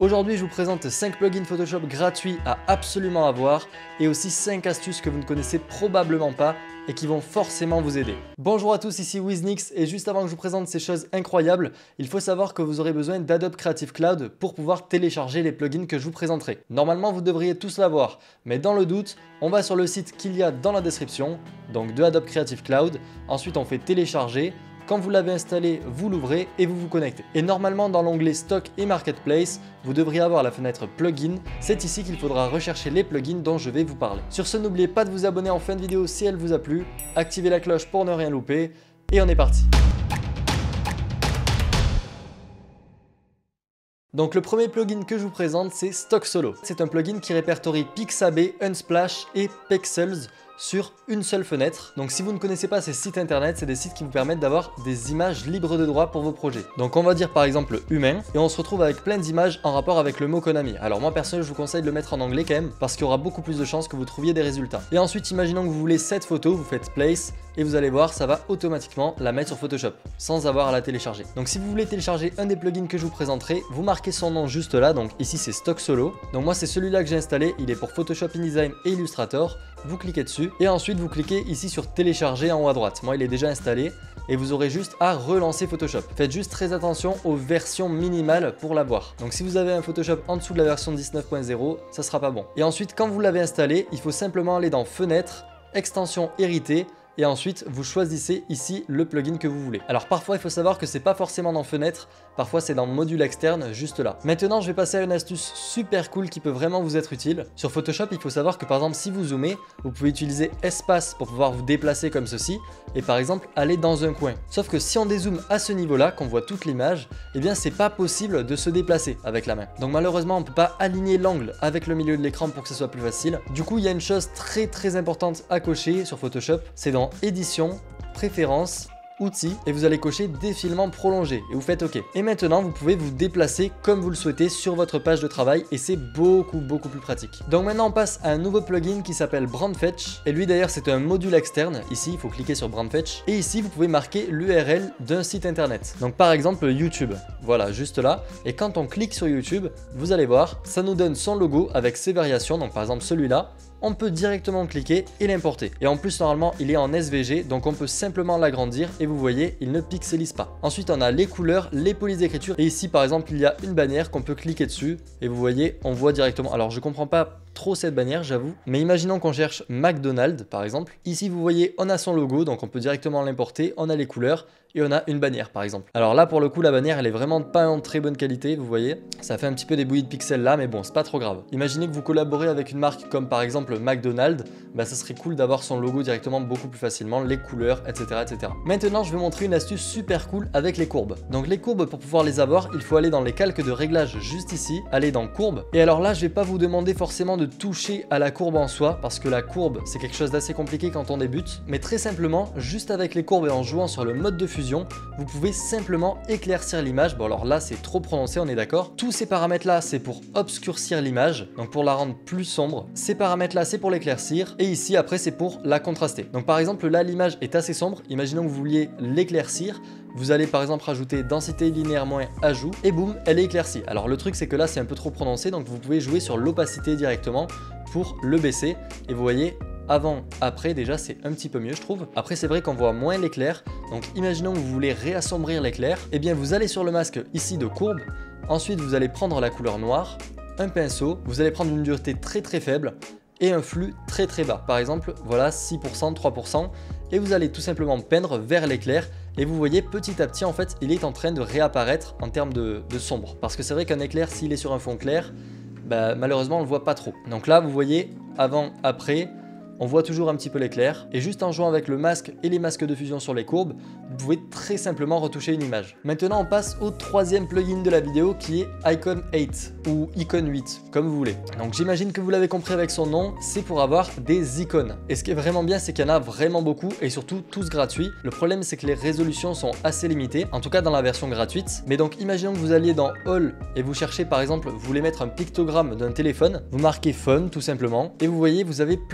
Aujourd'hui, je vous présente 5 plugins Photoshop gratuits à absolument avoir et aussi 5 astuces que vous ne connaissez probablement pas et qui vont forcément vous aider. Bonjour à tous, ici Wiznix et juste avant que je vous présente ces choses incroyables, il faut savoir que vous aurez besoin d'Adobe Creative Cloud pour pouvoir télécharger les plugins que je vous présenterai. Normalement, vous devriez tous l'avoir, mais dans le doute, on va sur le site qu'il y a dans la description, donc de Adobe Creative Cloud. Ensuite, on fait télécharger. Quand vous l'avez installé, vous l'ouvrez et vous vous connectez. Et normalement, dans l'onglet Stock et Marketplace, vous devriez avoir la fenêtre Plugins. C'est ici qu'il faudra rechercher les plugins dont je vais vous parler. Sur ce, n'oubliez pas de vous abonner en fin de vidéo si elle vous a plu. Activez la cloche pour ne rien louper. Et on est parti. Donc le premier plugin que je vous présente, c'est Stock Solo. C'est un plugin qui répertorie Pixabay, Unsplash et Pexels sur une seule fenêtre. Donc si vous ne connaissez pas ces sites internet, c'est des sites qui vous permettent d'avoir des images libres de droit pour vos projets. Donc on va dire par exemple humain et on se retrouve avec plein d'images en rapport avec le mot Konami. Alors moi personnellement je vous conseille de le mettre en anglais quand même parce qu'il y aura beaucoup plus de chances que vous trouviez des résultats. Et ensuite imaginons que vous voulez cette photo, vous faites place et vous allez voir ça va automatiquement la mettre sur Photoshop sans avoir à la télécharger. Donc si vous voulez télécharger un des plugins que je vous présenterai, vous marquez son nom juste là, donc ici c'est Stock Solo. Donc moi c'est celui-là que j'ai installé, il est pour Photoshop, InDesign et Illustrator. Vous cliquez dessus et ensuite vous cliquez ici sur télécharger en haut à droite. Moi il est déjà installé et vous aurez juste à relancer Photoshop. Faites juste très attention aux versions minimales pour l'avoir. Donc si vous avez un Photoshop en dessous de la version 19.0, ça sera pas bon. Et ensuite quand vous l'avez installé, il faut simplement aller dans Fenêtre, Extension héritée. Et ensuite, vous choisissez ici le plugin que vous voulez. Alors parfois, il faut savoir que c'est pas forcément dans Fenêtre, parfois c'est dans Module externe, juste là. Maintenant, je vais passer à une astuce super cool qui peut vraiment vous être utile. Sur Photoshop, il faut savoir que par exemple, si vous zoomez, vous pouvez utiliser espace pour pouvoir vous déplacer comme ceci, et par exemple, aller dans un coin. Sauf que si on dézoome à ce niveau-là, qu'on voit toute l'image, eh bien c'est pas possible de se déplacer avec la main. Donc malheureusement, on peut pas aligner l'angle avec le milieu de l'écran pour que ce soit plus facile. Du coup, il y a une chose très importante à cocher sur Photoshop, c'est dans Édition, Préférences, Outils et vous allez cocher Défilement prolongé et vous faites OK. Et maintenant vous pouvez vous déplacer comme vous le souhaitez sur votre page de travail et c'est beaucoup plus pratique. Donc maintenant on passe à un nouveau plugin qui s'appelle Brand Fetch et lui d'ailleurs c'est un module externe. Ici il faut cliquer sur Brand Fetch et ici vous pouvez marquer l'URL d'un site internet. Donc par exemple YouTube, voilà juste là, et quand on clique sur YouTube vous allez voir ça nous donne son logo avec ses variations. Donc par exemple celui-là, on peut directement cliquer et l'importer. Et en plus, normalement, il est en SVG, donc on peut simplement l'agrandir et vous voyez, il ne pixelise pas. Ensuite, on a les couleurs, les polices d'écriture. Et ici, par exemple, il y a une bannière qu'on peut cliquer dessus et vous voyez, on voit directement. Alors, je comprends pas trop cette bannière, j'avoue. Mais imaginons qu'on cherche McDonald's, par exemple. Ici, vous voyez, on a son logo, donc on peut directement l'importer. On a les couleurs et on a une bannière, par exemple. Alors là, pour le coup, la bannière, elle est vraiment pas en très bonne qualité, vous voyez. Ça fait un petit peu des bouillies de pixels là, mais bon, c'est pas trop grave. Imaginez que vous collaborez avec une marque comme par exemple McDonald's, bah ça serait cool d'avoir son logo directement beaucoup plus facilement, les couleurs, etc. Maintenant, je vais montrer une astuce super cool avec les courbes. Donc les courbes, pour pouvoir les avoir, il faut aller dans les calques de réglage juste ici, aller dans courbes. Et alors là, je vais pas vous demander forcément de toucher à la courbe en soi, parce que la courbe, c'est quelque chose d'assez compliqué quand on débute. Mais très simplement, juste avec les courbes et en jouant sur le mode de fusion, vous pouvez simplement éclaircir l'image. Bon alors là c'est trop prononcé, on est d'accord. Tous ces paramètres là c'est pour obscurcir l'image, donc pour la rendre plus sombre. Ces paramètres là c'est pour l'éclaircir et ici après c'est pour la contraster. Donc par exemple là l'image est assez sombre, imaginons que vous vouliez l'éclaircir. Vous allez par exemple rajouter densité linéaire moins ajout et boum, elle est éclaircie. Alors le truc c'est que là c'est un peu trop prononcé, donc vous pouvez jouer sur l'opacité directement pour le baisser et vous voyez avant, après déjà c'est un petit peu mieux je trouve. Après c'est vrai qu'on voit moins l'éclair, donc imaginons que vous voulez réassombrir l'éclair, et bien vous allez sur le masque ici de courbe, ensuite vous allez prendre la couleur noire, un pinceau, vous allez prendre une dureté très faible et un flux très bas, par exemple voilà 6%, 3%, et vous allez tout simplement peindre vers l'éclair. Et vous voyez petit à petit en fait il est en train de réapparaître en termes de sombre, parce que c'est vrai qu'un éclair s'il est sur un fond clair, bah, malheureusement on le voit pas trop. Donc là vous voyez avant, après, on voit toujours un petit peu l'éclair et juste en jouant avec le masque et les masques de fusion sur les courbes, vous pouvez très simplement retoucher une image. Maintenant on passe au troisième plugin de la vidéo qui est Icon 8 ou Icon 8 comme vous voulez. Donc j'imagine que vous l'avez compris avec son nom, c'est pour avoir des icônes. Et ce qui est vraiment bien c'est qu'il y en a vraiment beaucoup et surtout tous gratuits. Le problème c'est que les résolutions sont assez limitées, en tout cas dans la version gratuite. Mais donc imaginons que vous alliez dans All et vous cherchez par exemple, vous voulez mettre un pictogramme d'un téléphone, vous marquez Phone tout simplement et vous voyez vous avez plein de pictogrammes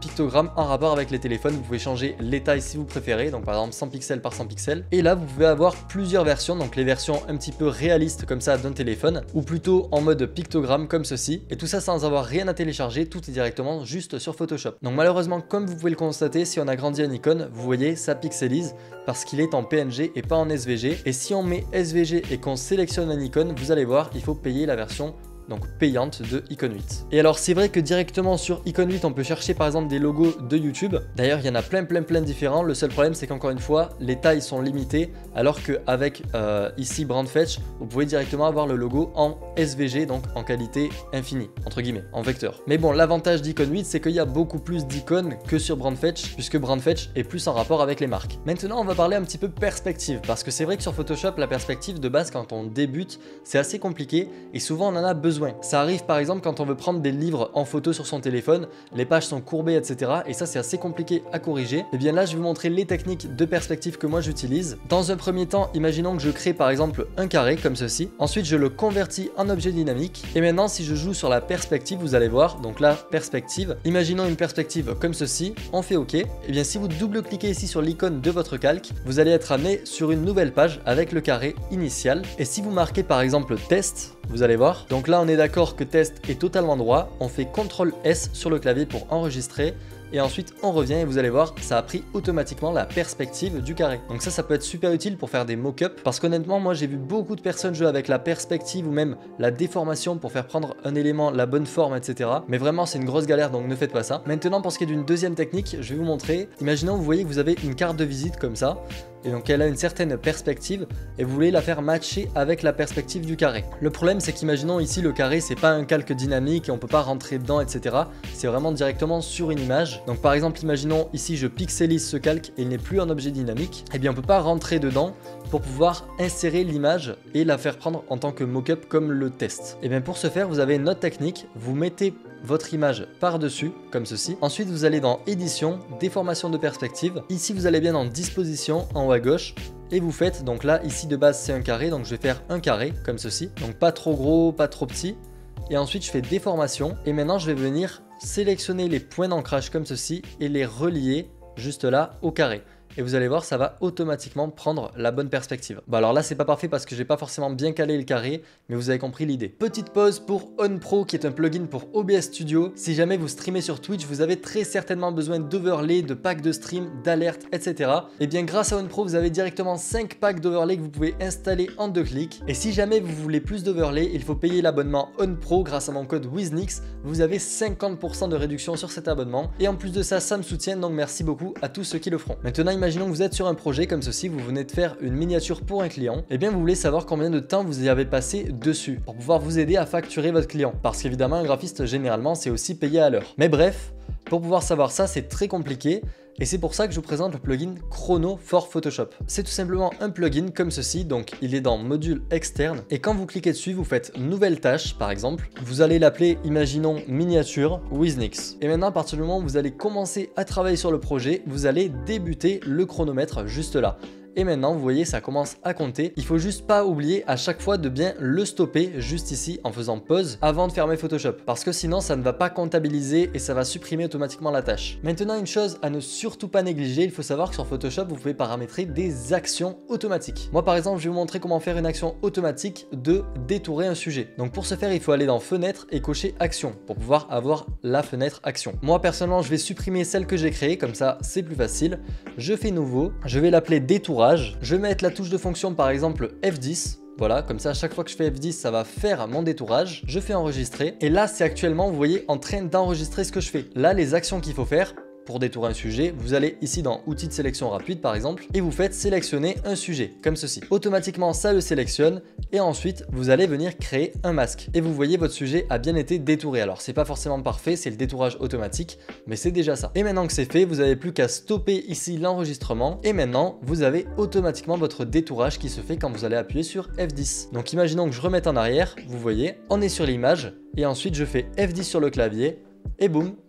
pictogrammes en rapport avec les téléphones. Vous pouvez changer les tailles si vous préférez, donc par exemple 100 pixels par 100 pixels. Et là, vous pouvez avoir plusieurs versions, donc les versions un petit peu réalistes comme ça d'un téléphone, ou plutôt en mode pictogramme comme ceci. Et tout ça sans avoir rien à télécharger, tout est directement juste sur Photoshop. Donc malheureusement, comme vous pouvez le constater, si on agrandit un icône, vous voyez, ça pixelise parce qu'il est en PNG et pas en SVG. Et si on met SVG et qu'on sélectionne un icône, vous allez voir, il faut payer la version donc payante de Icon 8. Et alors c'est vrai que directement sur Icon 8 on peut chercher par exemple des logos de YouTube. D'ailleurs il y en a plein différents. Le seul problème c'est qu'encore une fois les tailles sont limitées, alors qu'avec ici Brandfetch vous pouvez directement avoir le logo en SVG, donc en qualité infinie entre guillemets, en vecteur. Mais bon, l'avantage d'Icon 8 c'est qu'il y a beaucoup plus d'icônes que sur Brandfetch, puisque Brandfetch est plus en rapport avec les marques. Maintenant on va parler un petit peu perspective, parce que c'est vrai que sur Photoshop la perspective de base quand on débute c'est assez compliqué et souvent on en a besoin. Ça arrive par exemple quand on veut prendre des livres en photo sur son téléphone, les pages sont courbées etc. et ça c'est assez compliqué à corriger. Et bien là je vais vous montrer les techniques de perspective que moi j'utilise. Dans un premier temps, imaginons que je crée par exemple un carré comme ceci, ensuite je le convertis en objet dynamique et maintenant si je joue sur la perspective, vous allez voir, donc la perspective, imaginons une perspective comme ceci, on fait OK. Et bien si vous double-cliquez ici sur l'icône de votre calque, vous allez être amené sur une nouvelle page avec le carré initial. Et si vous marquez par exemple test, vous allez voir, donc là on est d'accord que test est totalement droit, on fait CTRL S sur le clavier pour enregistrer et ensuite on revient et vous allez voir, ça a pris automatiquement la perspective du carré. Donc ça peut être super utile pour faire des mock-ups, parce qu'honnêtement moi j'ai vu beaucoup de personnes jouer avec la perspective ou même la déformation pour faire prendre un élément la bonne forme etc. Mais vraiment c'est une grosse galère, donc ne faites pas ça. Maintenant pour ce qui est d'une deuxième technique, je vais vous montrer. Imaginons vous voyez que vous avez une carte de visite comme ça, et donc elle a une certaine perspective et vous voulez la faire matcher avec la perspective du carré. Le problème c'est qu'imaginons ici le carré c'est pas un calque dynamique et on peut pas rentrer dedans etc. C'est vraiment directement sur une image. Donc par exemple imaginons ici je pixelise ce calque et il n'est plus un objet dynamique. Et bien on peut pas rentrer dedans pour pouvoir insérer l'image et la faire prendre en tant que mock-up comme le test. Et bien pour ce faire vous avez une autre technique, vous mettez votre image par-dessus, comme ceci. Ensuite, vous allez dans Édition, Déformation de perspective. Ici, vous allez bien dans Disposition, en haut à gauche. Et vous faites, donc là, ici de base, c'est un carré. Donc je vais faire un carré, comme ceci. Donc pas trop gros, pas trop petit. Et ensuite, je fais Déformation. Et maintenant, je vais venir sélectionner les points d'ancrage comme ceci et les relier juste là au carré. Et vous allez voir, ça va automatiquement prendre la bonne perspective. Bon alors là c'est pas parfait parce que j'ai pas forcément bien calé le carré, mais vous avez compris l'idée. Petite pause pour OnPro qui est un plugin pour OBS Studio. Si jamais vous streamez sur Twitch, vous avez très certainement besoin d'overlay, de packs de stream, d'alertes, etc. Et bien grâce à OnPro, vous avez directement 5 packs d'overlay que vous pouvez installer en 2 clics. Et si jamais vous voulez plus d'overlay, il faut payer l'abonnement OnPro grâce à mon code WizNix. Vous avez 50% de réduction sur cet abonnement. Et en plus de ça, ça me soutient, donc merci beaucoup à tous ceux qui le feront. Maintenant, imaginons que vous êtes sur un projet comme ceci, vous venez de faire une miniature pour un client, et bien vous voulez savoir combien de temps vous y avez passé dessus pour pouvoir vous aider à facturer votre client. Parce qu'évidemment, un graphiste, généralement, c'est aussi payé à l'heure. Mais bref, pour pouvoir savoir ça, c'est très compliqué. Et c'est pour ça que je vous présente le plugin Chrono for Photoshop. C'est tout simplement un plugin comme ceci, donc il est dans module externe. Et quand vous cliquez dessus, vous faites nouvelle tâche par exemple. Vous allez l'appeler, imaginons, miniature WizNix. Et maintenant, à partir du moment où vous allez commencer à travailler sur le projet, vous allez débuter le chronomètre juste là. Et maintenant, vous voyez, ça commence à compter. Il faut juste pas oublier à chaque fois de bien le stopper juste ici en faisant pause avant de fermer Photoshop. Parce que sinon, ça ne va pas comptabiliser et ça va supprimer automatiquement la tâche. Maintenant, une chose à ne surtout pas négliger, il faut savoir que sur Photoshop, vous pouvez paramétrer des actions automatiques. Moi, par exemple, je vais vous montrer comment faire une action automatique de détourer un sujet. Donc pour ce faire, il faut aller dans Fenêtre et cocher Action pour pouvoir avoir la fenêtre Action. Moi, personnellement, je vais supprimer celle que j'ai créée, comme ça, c'est plus facile. Je fais nouveau, je vais l'appeler détourage. Je vais mettre la touche de fonction par exemple F10. Voilà, comme ça à chaque fois que je fais F10, ça va faire mon détourage. Je fais enregistrer. Et là, c'est actuellement, vous voyez, en train d'enregistrer ce que je fais. Là, les actions qu'il faut faire pour détourer un sujet, vous allez ici dans outils de sélection rapide par exemple et vous faites sélectionner un sujet comme ceci. Automatiquement ça le sélectionne et ensuite vous allez venir créer un masque et vous voyez votre sujet a bien été détouré. Alors c'est pas forcément parfait, c'est le détourage automatique, mais c'est déjà ça. Et maintenant que c'est fait, vous n'avez plus qu'à stopper ici l'enregistrement et maintenant vous avez automatiquement votre détourage qui se fait quand vous allez appuyer sur F10. Donc imaginons que je remette en arrière, vous voyez, on est sur l'image et ensuite je fais F10 sur le clavier et boum,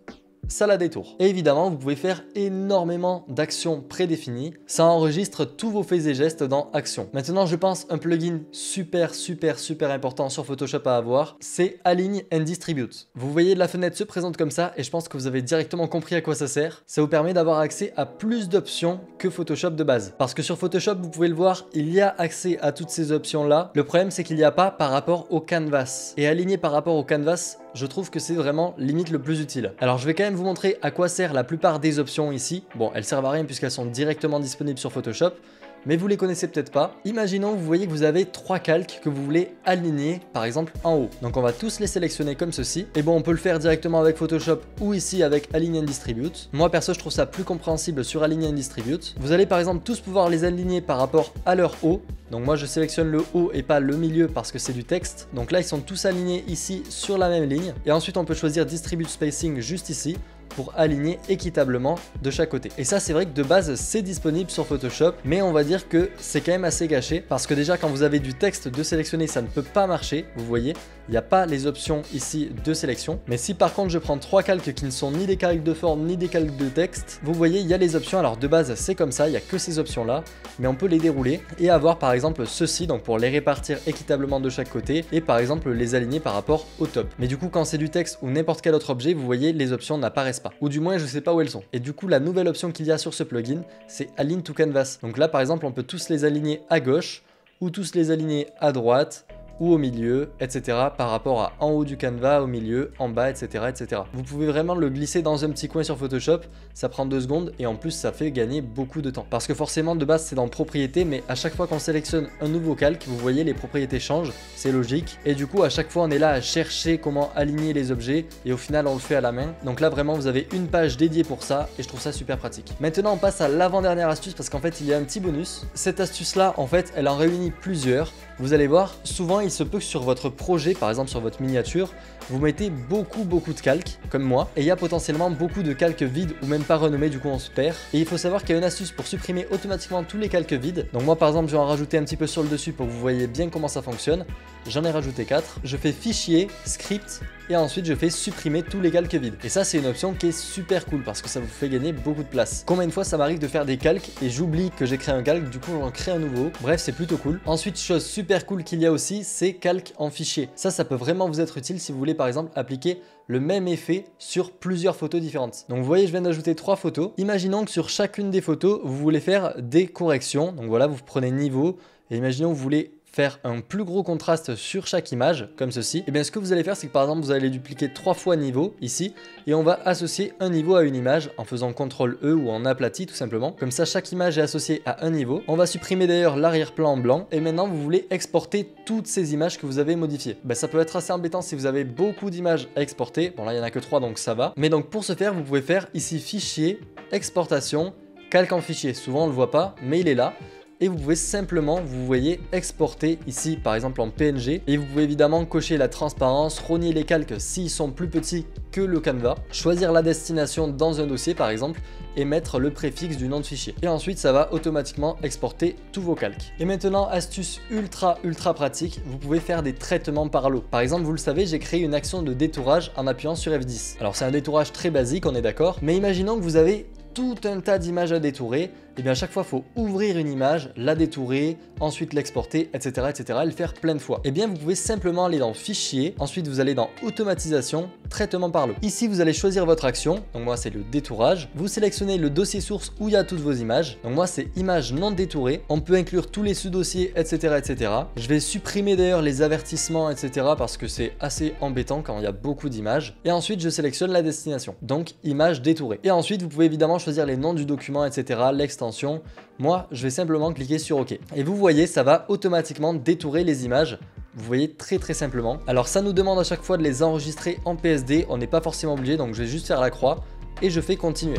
ça la détourne. Et évidemment, vous pouvez faire énormément d'actions prédéfinies. Ça enregistre tous vos faits et gestes dans Action. Maintenant, je pense un plugin super important sur Photoshop à avoir, c'est Align and Distribute. Vous voyez, la fenêtre se présente comme ça et je pense que vous avez directement compris à quoi ça sert. Ça vous permet d'avoir accès à plus d'options que Photoshop de base. Parce que sur Photoshop, vous pouvez le voir, il y a accès à toutes ces options-là. Le problème, c'est qu'il n'y a pas par rapport au canvas. Et aligner par rapport au canvas, je trouve que c'est vraiment limite le plus utile. Alors je vais quand même vous montrer à quoi sert la plupart des options ici. Bon, elles servent à rien puisqu'elles sont directement disponibles sur Photoshop, mais vous les connaissez peut-être pas. Imaginons, vous voyez que vous avez 3 calques que vous voulez aligner, par exemple en haut. Donc on va tous les sélectionner comme ceci. Et bon, on peut le faire directement avec Photoshop ou ici avec Align and Distribute. Moi perso, je trouve ça plus compréhensible sur Align and Distribute. Vous allez par exemple tous pouvoir les aligner par rapport à leur haut. Donc moi je sélectionne le haut et pas le milieu parce que c'est du texte. Donc là ils sont tous alignés ici sur la même ligne. Et ensuite on peut choisir Distribute Spacing juste ici pour aligner équitablement de chaque côté. Et ça c'est vrai que de base c'est disponible sur Photoshop, mais on va dire que c'est quand même assez gâché parce que déjà quand vous avez du texte de sélectionner, ça ne peut pas marcher. Vous voyez, il n'y a pas les options ici de sélection. Mais si par contre je prends 3 calques qui ne sont ni des calques de forme ni des calques de texte, vous voyez il y a les options. Alors de base c'est comme ça, il n'y a que ces options là, mais on peut les dérouler et avoir par exemple ceci, donc pour les répartir équitablement de chaque côté et par exemple les aligner par rapport au top. Mais du coup quand c'est du texte ou n'importe quel autre objet, vous voyez les options n'apparaissent pas, ou du moins je sais pas où elles sont. Et du coup la nouvelle option qu'il y a sur ce plugin, c'est Align to Canvas. Donc là par exemple on peut tous les aligner à gauche ou tous les aligner à droite ou au milieu, etc. par rapport à en haut du canevas, au milieu, en bas, etc., etc. Vous pouvez vraiment le glisser dans un petit coin sur Photoshop, ça prend 2 secondes et en plus ça fait gagner beaucoup de temps. Parce que forcément de base c'est dans propriétés, mais à chaque fois qu'on sélectionne un nouveau calque, vous voyez les propriétés changent, c'est logique. Et du coup à chaque fois on est là à chercher comment aligner les objets et au final on le fait à la main. Donc là vraiment vous avez une page dédiée pour ça et je trouve ça super pratique. Maintenant on passe à l'avant-dernière astuce parce qu'en fait il y a un petit bonus. Cette astuce là en fait elle en réunit plusieurs. Vous allez voir, souvent il se peut que sur votre projet, par exemple sur votre miniature, vous mettez beaucoup de calques, comme moi, et il y a potentiellement beaucoup de calques vides ou même pas renommés, du coup on se perd. Et il faut savoir qu'il y a une astuce pour supprimer automatiquement tous les calques vides. Donc moi par exemple je vais en rajouter un petit peu sur le dessus pour que vous voyez bien comment ça fonctionne. J'en ai rajouté 4, je fais fichier, script, et ensuite je fais supprimer tous les calques vides. Et ça c'est une option qui est super cool parce que ça vous fait gagner beaucoup de place. Combien de fois ça m'arrive de faire des calques et j'oublie que j'ai créé un calque, du coup j'en crée un nouveau. Bref, c'est plutôt cool. Ensuite, chose super cool qu'il y a aussi, c'est calque en fichier. Ça peut vraiment vous être utile si vous voulez par exemple appliquer le même effet sur plusieurs photos différentes. Donc vous voyez, je viens d'ajouter 3 photos. Imaginons que sur chacune des photos, vous voulez faire des corrections. Donc voilà, vous prenez niveau et imaginons que vous voulez faire un plus gros contraste sur chaque image, comme ceci. Et bien ce que vous allez faire, c'est que par exemple, vous allez dupliquer 3 fois niveau, ici, et on va associer un niveau à une image en faisant CTRL-E ou en aplati tout simplement. Comme ça, chaque image est associée à un niveau. On va supprimer d'ailleurs l'arrière-plan en blanc, et maintenant vous voulez exporter toutes ces images que vous avez modifiées. Ben, ça peut être assez embêtant si vous avez beaucoup d'images à exporter. Bon là, il n'y en a que 3, donc ça va. Mais donc pour ce faire, vous pouvez faire ici Fichier, Exportation, Calque en fichier. Souvent on le voit pas, mais il est là. Et vous pouvez simplement, vous voyez, exporter ici par exemple en PNG. Et vous pouvez évidemment cocher la transparence, rogner les calques s'ils sont plus petits que le canevas, choisir la destination dans un dossier par exemple et mettre le préfixe du nom de fichier. Et ensuite ça va automatiquement exporter tous vos calques. Et maintenant, astuce ultra pratique, vous pouvez faire des traitements par lot. Par exemple, vous le savez, j'ai créé une action de détourage en appuyant sur F10. Alors c'est un détourage très basique, on est d'accord, mais imaginons que vous avez tout un tas d'images à détourer, et bien à chaque fois il faut ouvrir une image, la détourer, ensuite l'exporter, etc., et le faire plein de fois. Et bien vous pouvez simplement aller dans Fichier, ensuite vous allez dans Automatisation, Traitement par lot. Ici vous allez choisir votre action, donc moi c'est le détourage, vous sélectionnez le dossier source où il y a toutes vos images, donc moi c'est images non détourées, on peut inclure tous les sous-dossiers, etc. Je vais supprimer d'ailleurs les avertissements, etc. parce que c'est assez embêtant quand il y a beaucoup d'images, et ensuite je sélectionne la destination, donc image détourée. Et ensuite vous pouvez évidemment choisir les noms du document, etc., l'extension. Moi, je vais simplement cliquer sur OK. Et vous voyez, ça va automatiquement détourer les images. Vous voyez très simplement. Alors ça nous demande à chaque fois de les enregistrer en PSD. On n'est pas forcément obligé, donc je vais juste faire la croix et je fais continuer.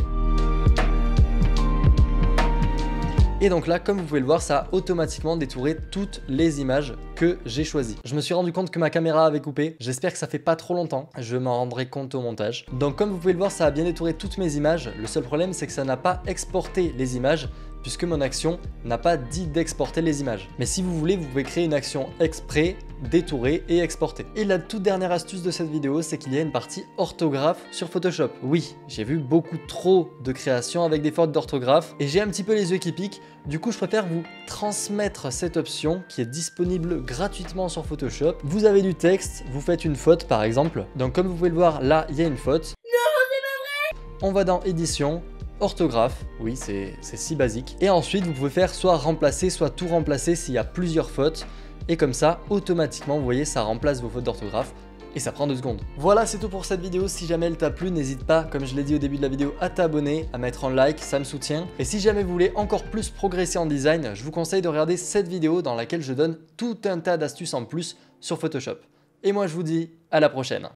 Et donc là, comme vous pouvez le voir, ça a automatiquement détouré toutes les images que j'ai choisies. Je me suis rendu compte que ma caméra avait coupé. J'espère que ça fait pas trop longtemps. Je m'en rendrai compte au montage. Donc comme vous pouvez le voir, ça a bien détouré toutes mes images. Le seul problème, c'est que ça n'a pas exporté les images puisque mon action n'a pas dit d'exporter les images. Mais si vous voulez, vous pouvez créer une action exprès, détourer et exporter. Et la toute dernière astuce de cette vidéo, c'est qu'il y a une partie orthographe sur Photoshop. Oui, j'ai vu beaucoup trop de créations avec des fautes d'orthographe et j'ai un petit peu les yeux qui piquent. Du coup, je préfère vous transmettre cette option qui est disponible gratuitement sur Photoshop. Vous avez du texte, vous faites une faute par exemple. Donc comme vous pouvez le voir, là, il y a une faute. Non, c'est pas vrai! On va dans édition, orthographe, oui, c'est si basique. Et ensuite, vous pouvez faire soit remplacer, soit tout remplacer s'il y a plusieurs fautes. Et comme ça, automatiquement, vous voyez, ça remplace vos fautes d'orthographe. Et ça prend 2 secondes. Voilà, c'est tout pour cette vidéo. Si jamais elle t'a plu, n'hésite pas, comme je l'ai dit au début de la vidéo, à t'abonner, à mettre un like, ça me soutient. Et si jamais vous voulez encore plus progresser en design, je vous conseille de regarder cette vidéo dans laquelle je donne tout un tas d'astuces en plus sur Photoshop. Et moi, je vous dis à la prochaine.